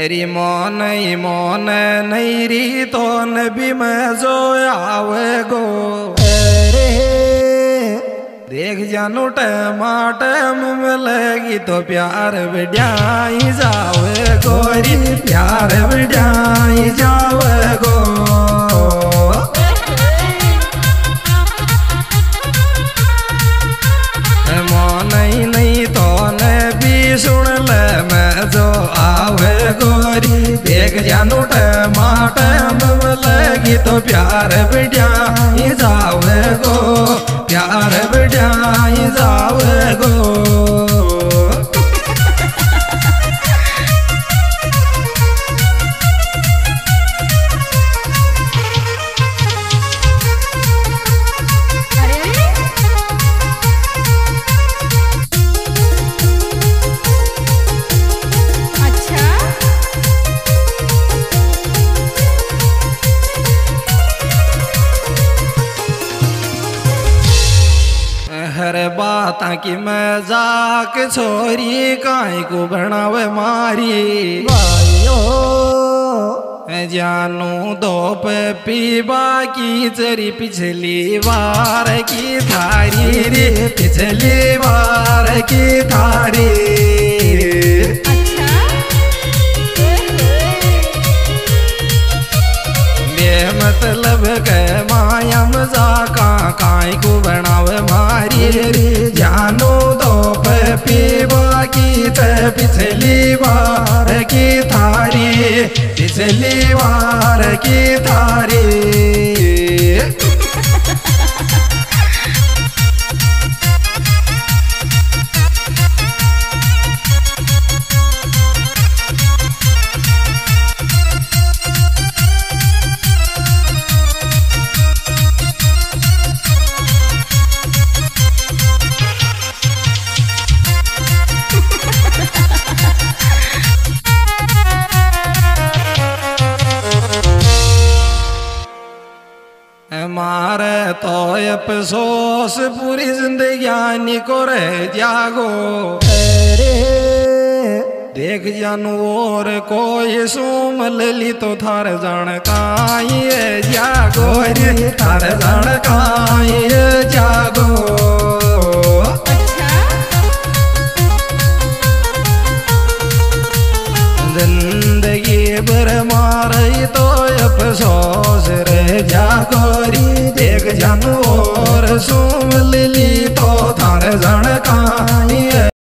अरे मोन नहीं री तो नबी में जो आवे गो। अरे देख जानू टमाटम मिलेगी तो प्यार बिड़ाई जावे गोरी, प्यार बिड़ाई जावे गो। नहीं तो नबी सुन ले मैं जो आवे गोरी, देख जानू टमाटम मिलेगी तो प्यार बिड़ाई जावे गो, प्यार बिड़ाई जावे गो। हर बात की मजाक छोरी काई को बनावे मारी भाइयो। जानू दो पे पीबा की चरी पिछली बार की थारी रे, पिछली बार की थारी। मतलब के माया मजाका काई को बनावे मारी रे। जानू दो पे पीबा की ते पिछली बार की थारी, पिछली बार की थारी। मारे तो अफसोस पूरी जिंदगी को रह जागो। अरे देख जानू और कोई सुमल ली तो थार जान काई जागो रे, थार जान काई जागो। जिंदगी भर मारे तो अफसोस रह जागोरी, देख जानू और सुन ली तो थार जन काई।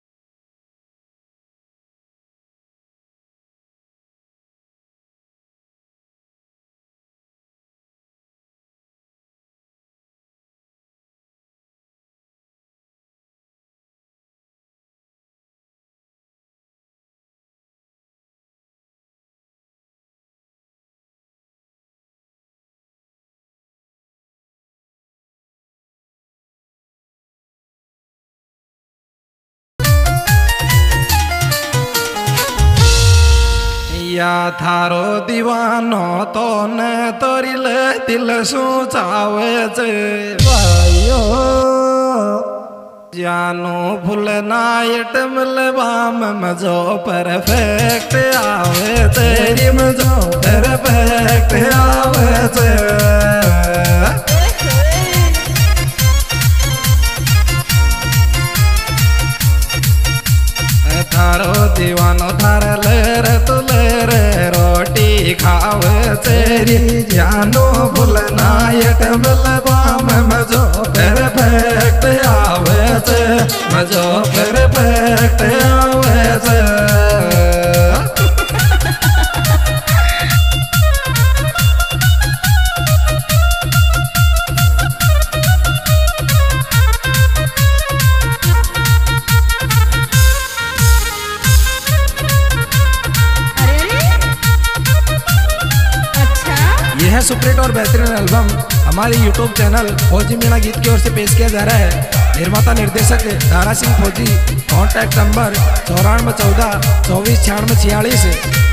या थारो दीवानो तो न तोरिल दिल सोचावे जे भाइयो। जानू फुल नाइट मिलवा में मजो परफेक्ट आवे तेरी, मजो परफेक्ट आवे जे। थारो दीवानो थार लेर तू लेर रोटी खावे तेरी। जानू फुल नाइट मिलवा में मजो परफेक्ट आवे से, मजो परफेक्ट आवे से। यह है सुपरहिट और बेहतरीन एल्बम हमारे YouTube चैनल फौजी मीणा गीत की ओर से पेश किया जा रहा है। निर्माता निर्देशक दारा सिंह फौजी। Contact number 9414 24 96 46।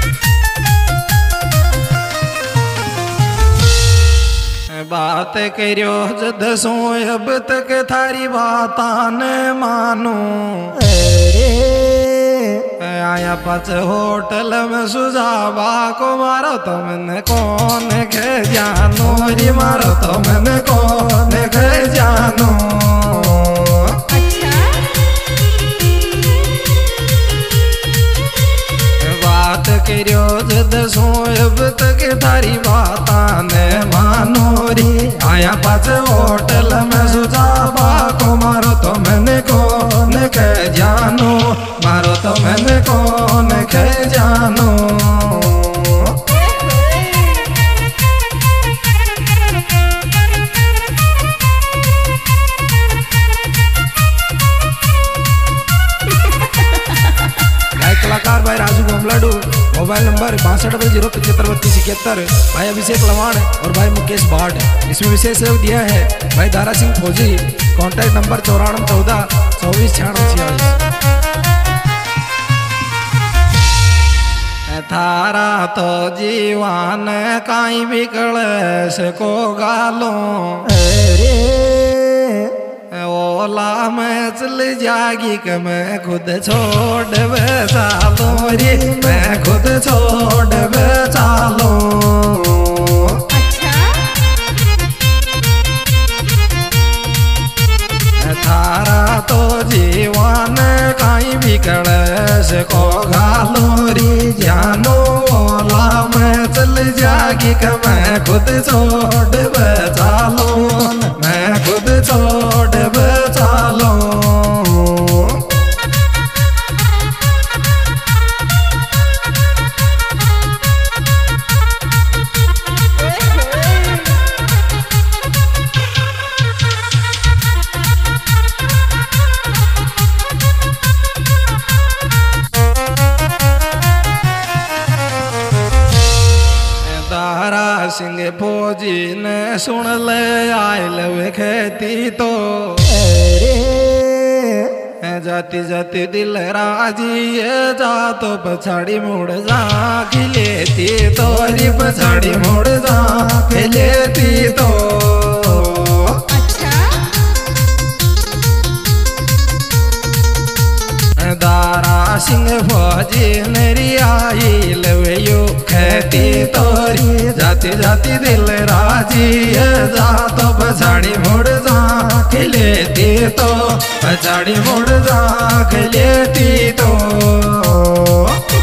बात करो जद सो अब तक थारी बात न मानो। आया पाच होटल में सुझावा को मारो तो मैंने कौन के जानो री मारो तो मैंने कौन के जानो। बात करियो जद सोब तक थारी बात ने मानो री आया पाच होटल में सुझावा को मारो तो मैंने कौन के जानो मारो तो मैंने कौन के जानो। कलाकार भाई राजू गोमलाडू, मोबाइल नंबर 62 भाई अभिषेक लवाण और भाई मुकेश भाट। इसमें विशेष सहयोग दिया है भाई दारा सिंह फौजी। Contact number 9414 24 96 46। थारा तो जीवन काई भी कलश को गालो ओला मैं चल जागी कि मैं खुद छोड़ बेचालो रे मैं खुद छोड़ बेचालो। थारा तो जीवन काई भी कलश को गालो रे जानो ओला मैं चल जागी कि मैं खुद छोड़ बेचालो मैं खुद छोड़ बेचालो। दारा सिंह फौजी ने सुन ले आयल वे खेती तो जाती जाती दिल राजी जा तो पछाड़ी मुड़ जा खिलेती तो री पछाड़ी मुड़ जा खिलेती तो। दारा सिंह फौजी नेरी आई लवेयो खेती तोरी जाती जाती दिल राजी जा तो पछाड़ी मुड़ जा खिलेती तो पछाड़ी मुड़ जा खिलेती तो।